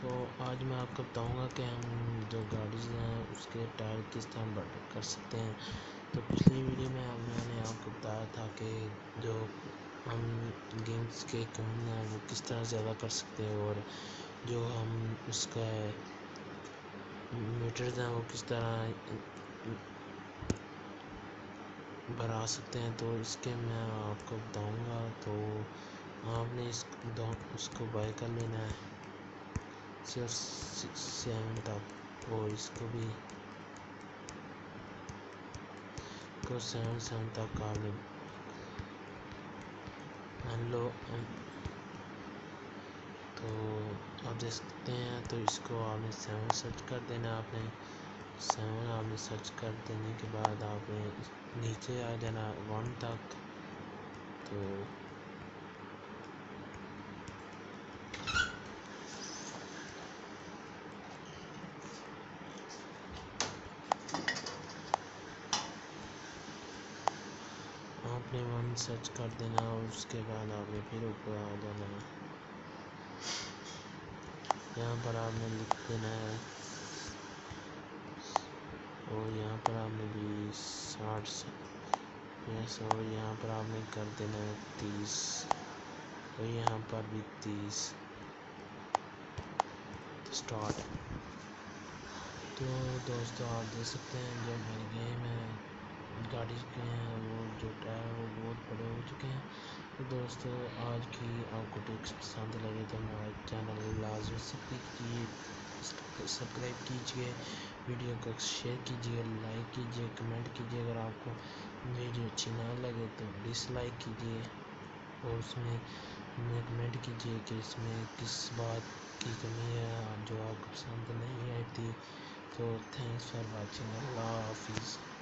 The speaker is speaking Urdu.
تو آج میں آپ کو بتاؤں گا کہ ہم جو گاڑیز ہیں اس کے ٹائر کس طرح بڑھ کر سکتے ہیں۔ تو پچھلی ویڈیو میں میں نے آپ کو بتایا تھا کہ جو ہم گیمز کے کام ہیں وہ کس طرح زیادہ کر سکتے ہیں، اور جو ہم اس کا میٹرز ہیں وہ کس طرح بڑھا سکتے ہیں۔ تو اس کے میں آپ کو بتاؤں گا۔ تو آپ نے اس کو بائی کر لینا ہے صرف 7 تک، اور اس کو بھی 7 تک آپ نے تو آپ دیکھ سکتے ہیں۔ تو اس کو آپ نے 7 سرچ کر دینا، آپ نے 7 آپ نے سرچ کر دینے کے بعد آپ نے نیچے آ جانا 1 تک۔ تو آپ نے 1 سرچ کر دینا، اور اس کے بعد آپ نے پھر اوپر آ جانا ہے۔ یہاں پر آپ نے لکھ دینا ہے، اور یہاں پر آپ نے بھی 60 یس، اور یہاں پر آپ نے کر دینا ہے 30، اور یہاں پر بھی 30 سٹارٹ۔ تو دوستو آپ دیکھ سکتے ہیں جو میری گیم ہے گاڑی کے ہیں وہ جو ٹائر ہے وہ بہت بڑے ہو چکے ہیں۔ تو دوستو آج کی آپ کو ٹپس پسند لگے تو ہمارے چینل لازمی سبسکرائب کیجیے، ویڈیو کو شیئر کیجیے، لائک کیجیے، کمنٹ کیجیے۔ اگر آپ کو ویڈیو اچھی نہ لگے تو ڈس لائک کیجیے، اور اس میں کمنٹ کیجیے کہ اس میں کس بات کی کمی ہے جو آپ کو پسند نہیں آتی۔ تو تھینکس فار واچنگ، اللہ حافظ۔